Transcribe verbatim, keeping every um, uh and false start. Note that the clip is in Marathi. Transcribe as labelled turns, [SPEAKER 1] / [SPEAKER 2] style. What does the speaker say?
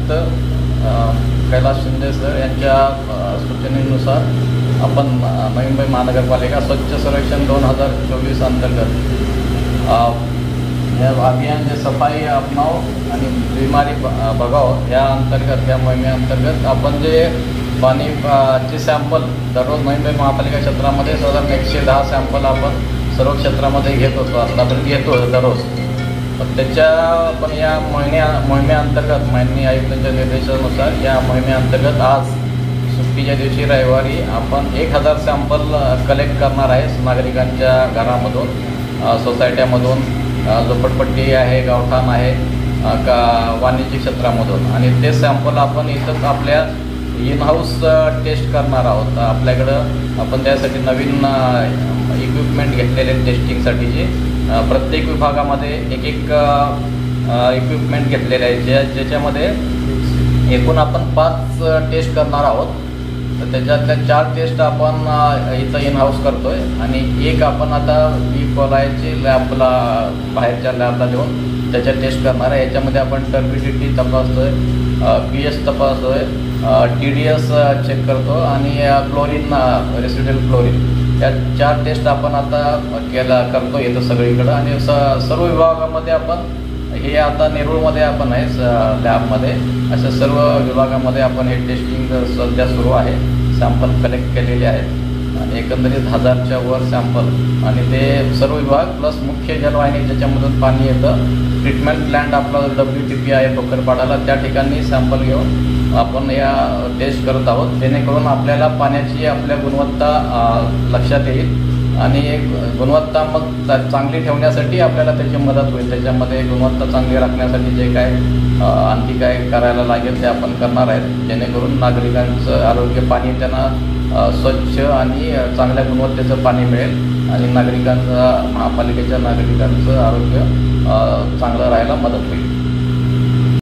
[SPEAKER 1] आयुक्त कैलास शिंदे सर यांच्या सूचनेनुसार आपण नवी मुंबई महानगरपालिका स्वच्छ सर्वेक्षण दोन हजार चोवीस अंतर्गत या अभियान जे सफाई अपनाव आणि बिमारी बघाव या अंतर्गत या मोहिमेअंतर्गत आपण जे पाणीचे सॅम्पल दररोज नवी मुंबई महापालिका क्षेत्रामध्ये साधारण एकशे दहा सॅम्पल आपण सर्व क्षेत्रामध्ये घेत होतो, आतापर्यंत घेतो दररोज. पण त्याच्या पण या महिन्या मोहिमेअंतर्गत माननीय आयुक्तांच्या निर्देशानुसार या मोहिमेअंतर्गत आज सुट्टीच्या दिवशी रविवारी आपण एक हजार सॅम्पल कलेक्ट करणार आहे नागरिकांच्या घरामधून, सोसायट्यामधून, झोपडपट्टी आहे, गावठाण आहे, का वाणिज्य क्षेत्रामधून. आणि ते सॅम्पल आपण इथंच आपल्या इन हाऊस टेस्ट करणार आहोत. आपल्याकडं आपण त्यासाठी नवीन इक्विपमेंट घेतलेले टेस्टिंगसाठीचे प्रत्येक विभागामध्ये एक एक इक्विपमेंट घेतलेले आहे, ज्या ज्याच्यामध्ये एकूण आपण पाच टेस्ट करणार आहोत. तर त्याच्यातल्या चार टेस्ट आपण इथं इन हाऊस करतो आहे आणि एक आपण आता ई कोलायची लॅबला बाहेरच्या लॅबला देऊन त्याच्या टेस्ट करणार आहे. याच्यामध्ये आपण टर्बिडिटी तपासतो आहे, पी एच तपासतो आहे, टी डी एस चेक करतो आणि क्लोरीन रेसिड्युअल क्लोरीन या चार टेस्ट आपण आता केला करतो येतं सगळीकडं. आणि स सर्व विभागामध्ये आपण हे आता नेरूळमध्ये आपण आहे लॅबमध्ये, अशा सर्व विभागामध्ये आपण हे टेस्टिंग सध्या सुरू आहे. सॅम्पल कलेक्ट केलेले आहेत आणि एकंदरीत हजारच्या वर सॅम्पल आणि ते सर्व विभाग प्लस मुख्य जलवाहिनी ज्याच्यामधून पाणी येतं, ट्रीटमेंट प्लॅन्ट आपला डब्ल्यू टी पी आहे टोकरपाडाला, त्या ठिकाणी सॅम्पल घेऊन आपण या टेस्ट करत आहोत, जेणेकरून आपल्याला पाण्याची आपल्या गुणवत्ता लक्षात येईल आणि गुणवत्ता मग चांगली ठेवण्यासाठी आपल्याला त्याची मदत होईल. त्याच्यामध्ये गुणवत्ता चांगली राखण्यासाठी जे काय आणखी काय करायला लागेल ते आपण करणार आहेत, जेणेकरून नागरिकांचं आरोग्य, पाणी त्यांना स्वच्छ आणि चांगल्या गुणवत्तेचं पाणी मिळेल आणि नागरिकांचं महापालिकेच्या नागरिकांचं आरोग्य चांगलं राहायला मदत होईल.